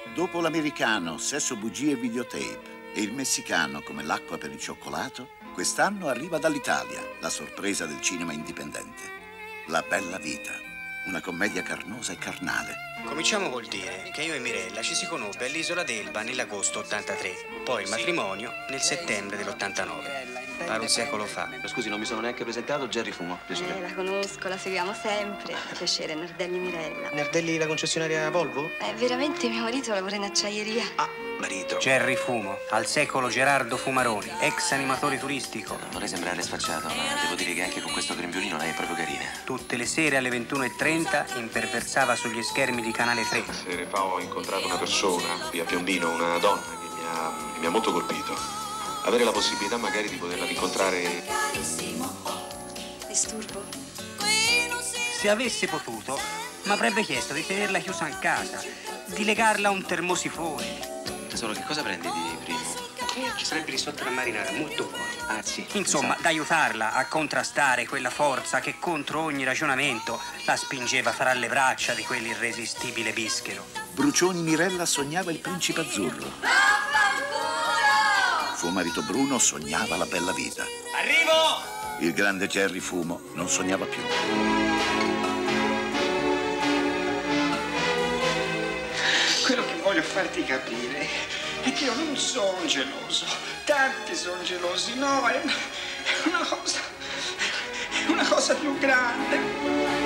Dopo l'americano, sesso, bugie e videotape, e il messicano come l'acqua per il cioccolato, quest'anno arriva dall'Italia la sorpresa del cinema indipendente. La bella vita, una commedia carnosa e carnale. Cominciamo vuol dire che io e Mirella ci si conobbe all'isola d'Elba nell'agosto 83, poi il matrimonio nel settembre dell'89. Pare un secolo fa. Scusi, non mi sono neanche presentato, Jerry Fumo. Piacere. La conosco, la seguiamo sempre. Piacere, Nardelli Mirella. Nardelli, la concessionaria Volvo? Veramente mio marito lavora in acciaieria. Ah, marito. Jerry Fumo, al secolo Gerardo Fumaroni, ex animatore turistico. Non vorrei sembrare sfacciato, ma devo dire che anche con questo grembiolino lei è proprio carina. Tutte le sere alle 21:30 imperversava sugli schermi di Canale 3. Sere fa ho incontrato una persona qui a Piombino, una donna che mi ha molto colpito. Avere la possibilità magari di poterla incontrare. Disturbo? Se avesse potuto, mi avrebbe chiesto di tenerla chiusa in casa, di legarla a un termosifone. Tesoro, che cosa prendi di primo? Ci sarebbe risotto alla marinara, molto buono. Ah, sì. Insomma, d'aiutarla a contrastare quella forza che contro ogni ragionamento la spingeva fra le braccia di quell'irresistibile bischero. Brucioni Mirella sognava il principe azzurro. Suo marito Bruno sognava la bella vita. Arrivo! Il grande Jerry Fumo non sognava più. Quello che voglio farti capire è che io non sono geloso. Tanti sono gelosi, no, è una cosa più grande.